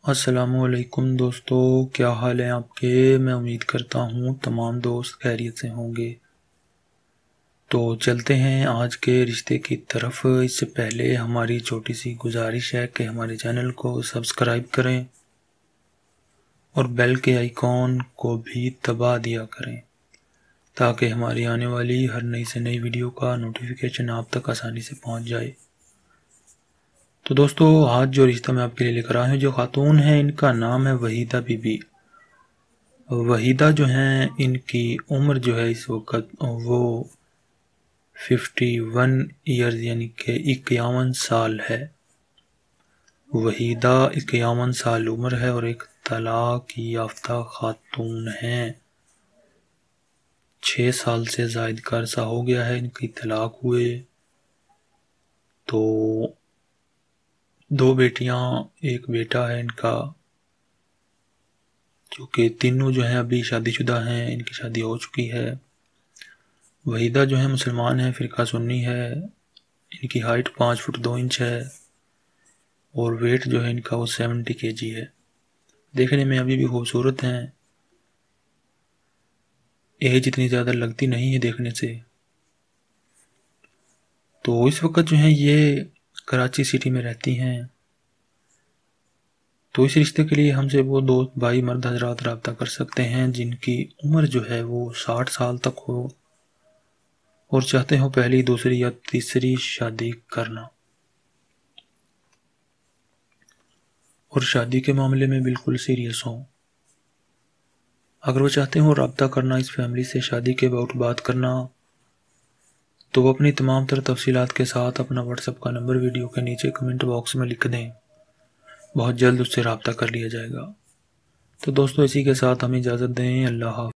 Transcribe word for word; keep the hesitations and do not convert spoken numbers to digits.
अस्सलामुअलैकुम दोस्तों, क्या हाल है आपके। मैं उम्मीद करता हूँ तमाम दोस्त खैरियत से होंगे। तो चलते हैं आज के रिश्ते की तरफ। इससे पहले हमारी छोटी सी गुजारिश है कि हमारे चैनल को सब्सक्राइब करें और बेल के आइकॉन को भी दबा दिया करें ताकि हमारी आने वाली हर नई से नई वीडियो का नोटिफिकेशन आप तक आसानी से पहुँच जाए। तो दोस्तों, आज जो रिश्ता मैं आपके लिए लेकर आया हूँ, जो खातून है इनका नाम है वहीदा बीबी। वहीदा जो हैं इनकी उम्र जो है इस वक्त वो फिफ्टी वन ईयर्स यानी कि इक्यावन साल है। वहीदा इक्यावन साल उम्र है और एक तलाक याफ्ता खातून हैं। छः साल से जायद का अरसा हो गया है इनकी तलाक हुए। तो दो बेटियां एक बेटा है इनका, जो कि तीनों जो हैं अभी शादीशुदा हैं, इनकी शादी हो चुकी है। वहीदा जो है मुसलमान है, फ़िरका सुन्नी है। इनकी हाइट पाँच फुट दो इंच है और वेट जो है इनका वो सेवेंटी के जी है। देखने में अभी भी खूबसूरत हैं, एज इतनी ज़्यादा लगती नहीं है देखने से। तो इस वक्त जो है ये कराची सिटी में रहती हैं। तो इस रिश्ते के लिए हमसे वो दो भाई मर्द हजरात रब्ता कर सकते हैं जिनकी उम्र जो है वो साठ साल तक हो और चाहते हो पहली दूसरी या तीसरी शादी करना, और शादी के मामले में बिल्कुल सीरियस हों। अगर वो चाहते हो रब्ता करना इस फैमिली से, शादी के अबाउट बात करना, तो वो अपनी तमाम तर तफसीलात के साथ अपना व्हाट्सएप का नंबर वीडियो के नीचे कमेंट बॉक्स में लिख दें। बहुत जल्द उससे रब्ता कर लिया जाएगा। तो दोस्तों, इसी के साथ हमें इजाज़त दें। अल्लाह हाफ़िज़।